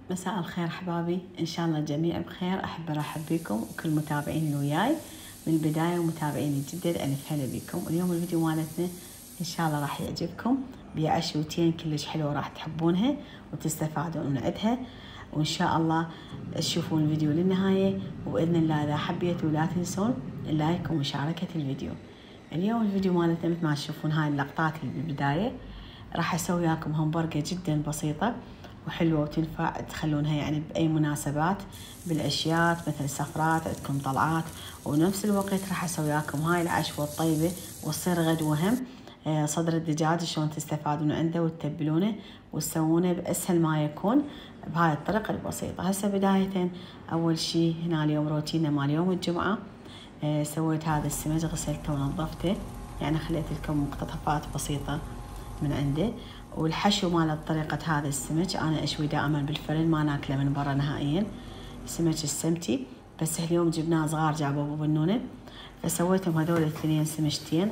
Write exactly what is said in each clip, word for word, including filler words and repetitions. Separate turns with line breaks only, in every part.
مساء الخير احبابي، ان شاء الله الجميع بخير. احب ارحب بكم وكل متابعين وياي من البدايه ومتابعين الجدد. الف هلا بكم. اليوم الفيديو مالتنا ان شاء الله راح يعجبكم، بيع عشوتين كلش حلوه راح تحبونها وتستفادون من عندها، وان شاء الله تشوفون الفيديو للنهايه. وباذن الله اذا حبيتوا لا تنسون اللايك ومشاركه الفيديو. اليوم الفيديو مالتنا مثل ما تشوفون هاي اللقطات اللي بالبدايه، راح اسوي لكم همبرجر جدا بسيطه وحلوة وتنفع تخلونها يعني بأي مناسبات، بالأشياء مثل سفرات، عندكم طلعات. ونفس الوقت راح أسوي لكم هاي العشوة الطيبة وتصير غدوة هم. صدر الدجاج شلون تستفادون عنده وتتبلونه وتسوونه بأسهل ما يكون بهاي الطريقة البسيطة. هسه بداية أول شي هنا اليوم روتينا مال يوم الجمعة. سويت هذا السمك، غسلته ونظفته، يعني خليت لكم مقتطفات بسيطة من عنده. والحشو مال طريقة هذا السمك أنا أشوي دائما بالفرن، ما ناكله من برا نهائيا. سمك السمتي، بس اليوم جبناه صغار جابوا أبو بنونة، فسويتهم هذول الاثنين سمشتين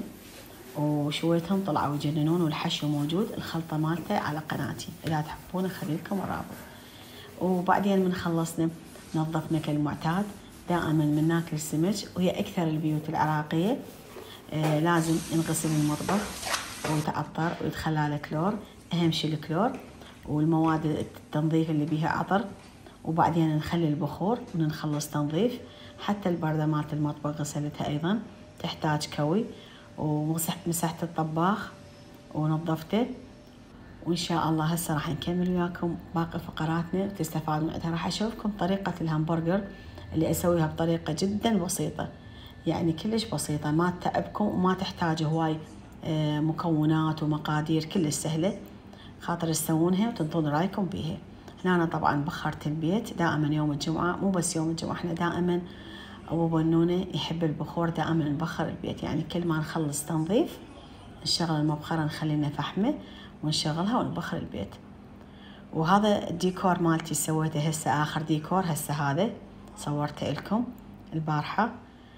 وشويتهم طلعوا يجننون. والحشو موجود، الخلطة مالته على قناتي، إذا تحبون أخلي لكم الرابط. وبعدين من خلصنا نظفنا كالمعتاد. دائما من ناكل السمك، وهي أكثر البيوت العراقية آه لازم نغسل المطبخ ويتعطر ويتخلى له كلور، أهم شي الكلور والمواد التنظيف اللي بيها عطر. وبعدين نخلي البخور ونخلص تنظيف. حتى البردة مالت المطبخ غسلتها أيضا، تحتاج كوي. ومسحت مسحت الطباخ ونظفته. وإن شاء الله هسه راح نكمل وياكم باقي فقراتنا وتستفادون منها. راح أشوفكم طريقة الهمبرجر اللي أسويها بطريقة جدا بسيطة، يعني كلش بسيطة، ما تتعبكم وما تحتاج هواي مكونات ومقادير، كلش سهلة، خاطر تسوونها وتنطون رايكم بيها. هنا أنا طبعا بخرت البيت دائما يوم الجمعة، مو بس يوم الجمعة، احنا دائما أبو بنونة يحب البخور، دائما نبخر البيت، يعني كل ما نخلص تنظيف نشغل المبخرة، نخلي لنا فحمة ونشغلها ونبخر البيت. وهذا الديكور مالتي سويته هسه، آخر ديكور هسه هذا صورته لكم البارحة.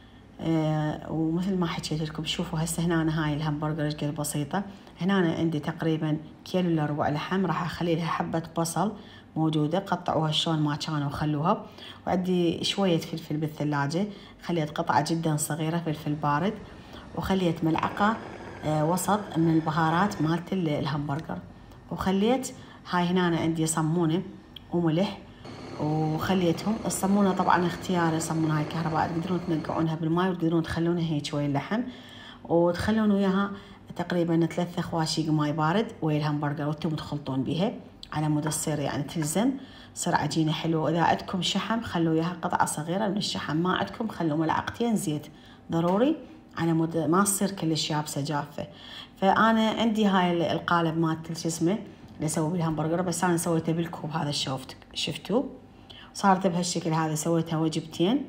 آه ومثل ما حكيت لكم شوفوا هسه هنا أنا هاي الهمبرجر ايش قد بسيطة. هنا أنا عندي تقريبا كيلو الا ربع لحم، راح اخلي لها حبة بصل موجودة، قطعوها شلون ما كانوا وخلوها. وعندي شوية فلفل بالثلاجة، خليت قطعة جدا صغيرة فلفل بارد، وخليت ملعقة آه وسط من البهارات مالت الهمبرجر. وخليت هاي هنا أنا عندي صمونة وملح، وخليتهم. الصمونة طبعا اختياري، صمونة هاي كهرباء، تقدرون تنقعونها بالماء وتقدرون تخلونها هيك شوي اللحم، وتخلون وياها تقريبا ثلاثة خواشيق ماي بارد ويا الهمبرجر، وانتم تخلطون بيها على مود تصير يعني تلزم، تصير عجينة حلوة. وإذا عندكم شحم خلوا وياها قطعة صغيرة من الشحم، ما عندكم خلوا ملعقتين زيت ضروري على مود ما تصير كلش يابسة جافة. فأنا عندي هاي القالب مالت شو اسمه اللي اسوي بالهمبرجر، بس أنا سويته بالكوب هذا، شوفت شفتوه صارت بهالشكل هذا. سويتها وجبتين،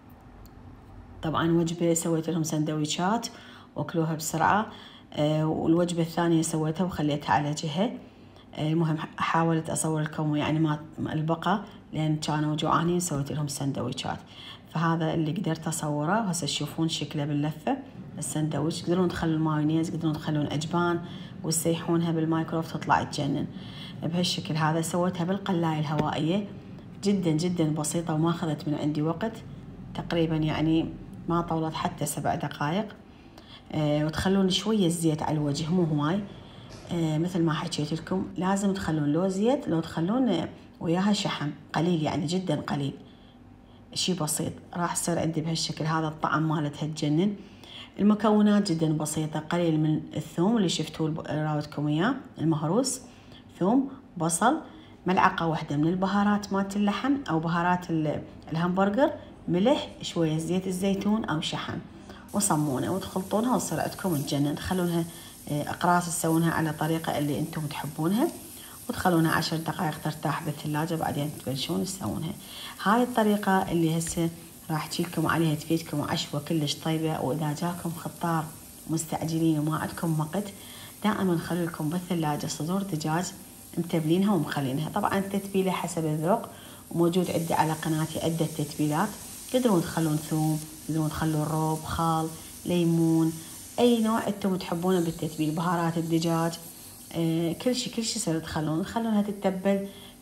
طبعا وجبة سويت لهم سندويشات واكلوها بسرعة. آه والوجبة الثانية سويتها وخليتها على جهة. آه المهم حاولت أصور لكم يعني ما البقى، لأن كانوا جوعانين سويت لهم سندويشات. فهذا اللي قدرت أصوره. هسه تشوفون شكله باللفة السندويش. تقدرون تخلون مايونيز، تقدرون تخلون أجبان وتسيحونها بالمايكروف تطلع تجنن بهالشكل هذا. سويتها بالقلاية الهوائية، جدا جدا بسيطة وما أخذت من عندي وقت، تقريبا يعني ما طولت حتى سبع دقائق. آه وتخلون شوية زيت على الوجه، مو هواي. آه مثل ما حكيت لكم لازم تخلون لو زيت، لو تخلون وياها شحم قليل، يعني جدا قليل، شي بسيط. راح يصير عندي بهالشكل هذا. الطعم مالتها تجنن. المكونات جدا بسيطة، قليل من الثوم اللي شفتوه راوتكم اياه المهروس، ثوم، بصل، ملعقة واحدة من البهارات مالت اللحم أو بهارات الهمبرجر، ملح، شوية زيت الزيتون أو شحم، وصمونة، وتخلطونها وتصير عندكم تجنن. تخلونها أقراص تسوونها على طريقة اللي أنتم تحبونها، وتخلونها عشر دقائق ترتاح بالثلاجة، بعدين تبلشون تسوونها. هاي الطريقة اللي هسه راح تجيكم عليها تفيدكم عشوة كلش طيبة. وإذا جاكم خطار مستعجلين وما عندكم وقت، دائما خلوا لكم بالثلاجة صدور دجاج متبلينها ومخلينها. طبعا التتبيلة حسب الذوق، وموجود عندي على قناتي عدة تتبيلات. تقدرون تخلون ثوم، تقدرون تخلون روب، خال، ليمون، أي نوع أنتم تحبونه بالتتبيل، بهارات الدجاج، آه كل شيء كل شيء صار تخلون تخلونها تتبل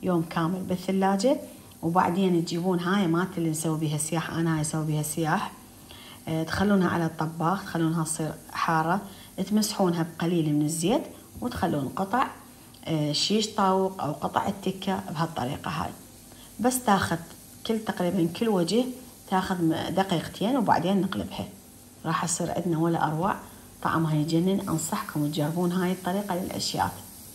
يوم كامل بالثلاجة. وبعدين تجيبون هاي مالت اللي نسوي بيها سياح، أنا هاي أسوي بيها سياح، أه تخلونها على الطباخ، تخلونها تصير حارة، تمسحونها بقليل من الزيت وتخلون قطع أه شيش طاوق أو قطع التكة بهالطريقة هاي. بس تاخذ كل تقريبا كل وجه تاخذ دقيقتين وبعدين نقلبها، راح يصير عندنا ولا أروع، طعمها يجنن. أنصحكم تجربون هاي الطريقة للأشياء،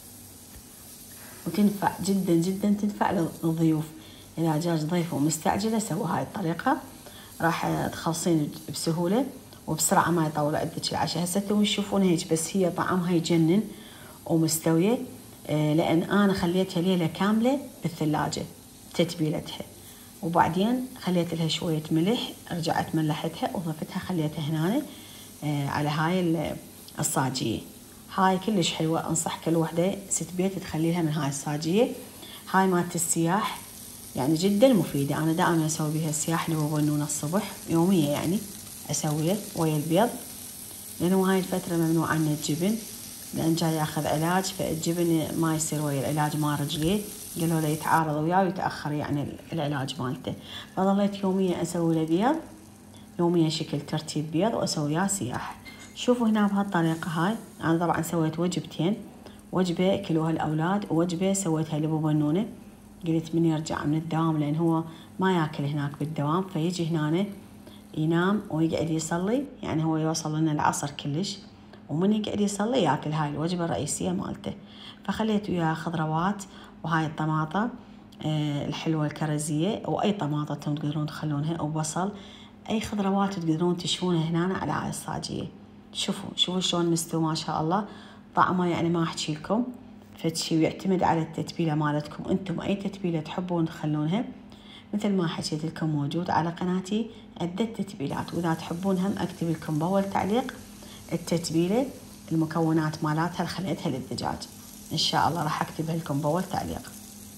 وتنفع جدا جدا، تنفع للضيوف. إذا جاج ضيف ومستعجلة سووا هاي الطريقة، راح تخلصين بسهولة وبسرعة، ما يطول عندك العشاء. هسه تو تشوفون هيك، بس هي طعمها يجنن ومستوية، لأن أنا خليتها ليلة كاملة بالثلاجة تتبيلتها، وبعدين خليت لها شوية ملح، رجعت ملحتها وضفتها خليتها هنا على هاي الصاجية. هاي كلش حلوة، أنصح كل وحدة ست بيت تخليها من هاي الصاجية. هاي مالت السياح يعني جدا مفيدة، أنا دائما أسوي بها السياح اللي هو بنون الصبح يومية، يعني أسويه ويا البيض، لأنه هاي الفترة ممنوع عنا الجبن، لأن جاي ياخذ علاج، فالجبن ما يصير ويا العلاج مال رجليه، قالوا له يتعارض وياه ويتأخر يعني العلاج مالته. فظليت يوميا أسوي له بيض، يوميا شكل ترتيب بيض وأسوي وياه سياح. شوفوا هنا بهالطريقة هاي. أنا طبعا سويت وجبتين، وجبة كلوها الأولاد ووجبة سويتها لأبو بنونة، قلت من يرجع من الدوام، لأن هو ما ياكل هناك بالدوام، فيجي هنا ينام ويقعد يصلي، يعني هو يوصل لنا العصر كلش، ومن يقعد يصلي ياكل هاي الوجبة الرئيسية مالته. فخليت وياه خضروات وهاي الطماطة آه الحلوة الكرزية، وأي طماطة تقدرون تخلونها، وبصل، أي خضروات تقدرون تشوونها هنا على هاي الصاجية. شوفوا شوفوا شلون مستوى ما شاء الله، طعمه يعني ما أحكي لكم فتشي، ويعتمد على التتبيلة مالتكم انتم، أي تتبيلة تحبون تخلونها. مثل ما حكيت لكم موجود على قناتي عدة تتبيلات، وإذا تحبون هم أكتب لكم بأول تعليق التتبيلة المكونات مالاتها اللي خليتها للدجاج، إن شاء الله راح أكتبها لكم بأول تعليق.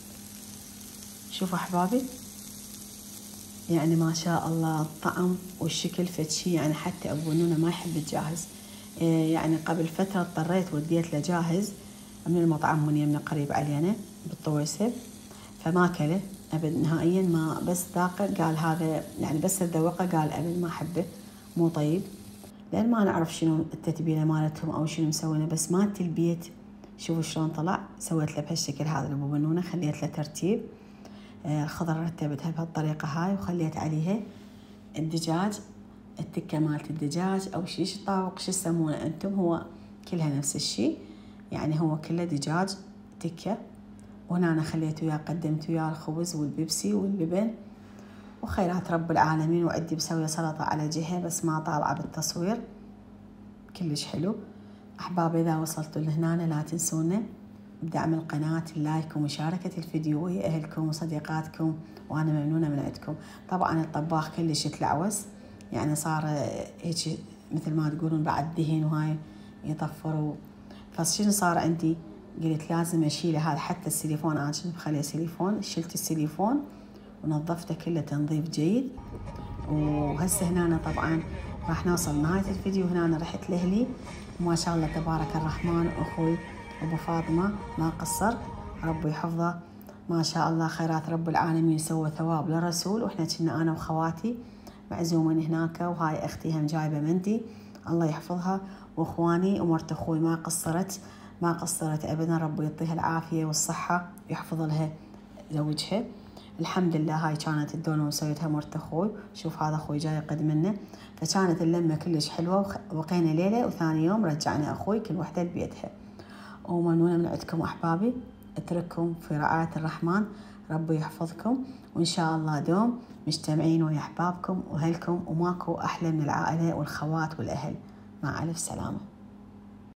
شوفوا أحبابي يعني ما شاء الله الطعم والشكل فتشي، يعني حتى أبو بنونة ما يحب الجاهز، يعني قبل فترة اضطريت وديت له جاهز من المطعم من يمنا قريب علينا بالطويسة، فما كله أبد نهائيا، ما بس ذاقه قال هذا يعني بس ذوقه قال أبد ما أحبه مو طيب، لأن ما نعرف شنو التتبيلة مالتهم أو شنو مسوينه. بس مالت البيت شوفوا شلون طلع، سويت له بهالشكل هذا لأبو بنونة، خليت له ترتيب الخضرة رتبتها بهالطريقة هاي، وخليت عليها الدجاج، التكة مالت الدجاج أو شيش طاوق شو تسمونه أنتم، هو كلها نفس الشيء، يعني هو كله دجاج تكة. وهنا أنا خليت وياه قدمت وياه الخبز والبيبسي واللبن وخيرات رب العالمين، وعندي بسوي سلطة على جهة بس ما طالعة بالتصوير، كلش حلو. أحبابي إذا وصلتوا لهنا لا تنسونا بدعم القناة، اللايك ومشاركة الفيديو ويا أهلكم وصديقاتكم، وأنا ممنونة من عندكم. طبعا الطباخ كلش تلعوس، يعني صار هيك مثل ما تقولون بعد دهن وهاي يطفروا، فشنو صار عندي، قلت لازم أشيله هذا، حتى السيليفون أنا كنت بخليه سيليفون، شلت السيليفون ونظفته كله تنظيف جيد. وهسه هنا طبعا راح نوصل نهاية الفيديو، هنا رحت لأهلي وما شاء الله تبارك الرحمن، أخوي أبو فاطمة ما قصر، ربي يحفظه ما شاء الله، خيرات رب العالمين، سوى ثواب للرسول. وإحنا كنا أنا وخواتي معزومين هناك، وهاي أختي هم جايبة مندي الله يحفظها، وإخواني ومرت أخوي ما قصرت ما قصرت أبدا، ربي يعطيها العافية والصحة ويحفظ لها زوجها. الحمد لله هاي كانت الدونة وسويتها مرت أخوي، شوف هذا أخوي جاي قد منه، فكانت اللمة كلش حلوة، وبقينا ليلة وثاني يوم رجعنا أخوي كل وحدة لبيتها. وممنونة من عندكم أحبابي، أترككم في رعاية الرحمن، ربي يحفظكم، وإن شاء الله دوم مجتمعين ويا أحبابكم وأهلكم، وماكو أحلى من العائلة والخوات والأهل. مع ألف سلامة.